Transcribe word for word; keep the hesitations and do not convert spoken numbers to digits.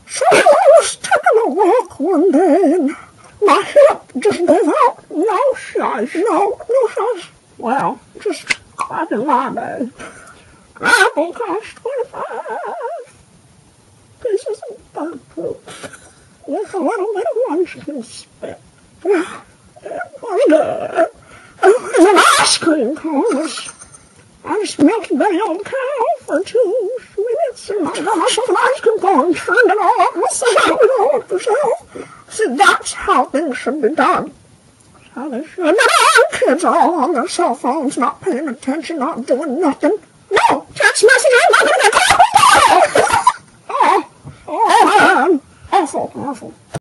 So I was taking a walk one day and my hip just gave out. No size, no, no size. Well, just clapping my day. Apple cost twenty-five pieces of bird poop with a little bit of munchkin spit. It was good. It was an ice cream cone. I just milked the old cow for two minutes and I got myself an ice cream cone and turned it all up myself all up the shelf. See, that's how things should be done. That's how they should be done. Kids are all on their cell phones, not paying attention, not doing nothing. No, text message, I'm not gonna get caught. Oh, oh, man. Awful, awful.